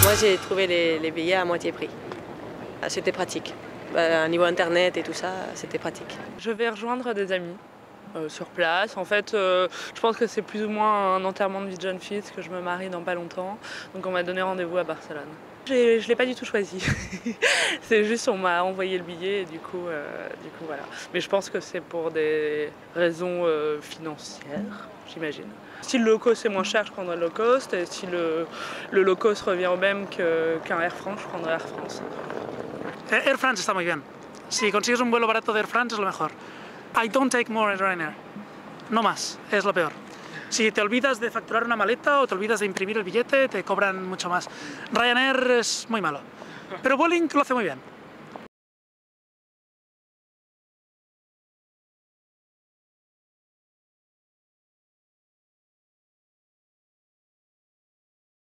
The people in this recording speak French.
Moi j'ai trouvé les billets à moitié prix. C'était pratique. À niveau internet et tout ça, c'était pratique. Je vais rejoindre des amis sur place. En fait, je pense que c'est plus ou moins un enterrement de vie de jeune fille, parce que je me marie dans pas longtemps. Donc on m'a donné rendez-vous à Barcelone. Je ne l'ai pas du tout choisi. C'est juste on m'a envoyé le billet et du coup voilà. Mais je pense que c'est pour des raisons financières, j'imagine. Si le low cost est moins cher, je prendrai le low cost. Et si le low cost revient au même qu'un Air France, je prendrai Air France. Air France está muy bien. Si consigues un vuelo barato de Air France es lo mejor. I don't take more Ryanair. No más, es lo peor. Si te olvidas de facturar una maleta o te olvidas de imprimir el billete, te cobran mucho más. Ryanair es muy malo. Pero Vueling lo hace muy bien.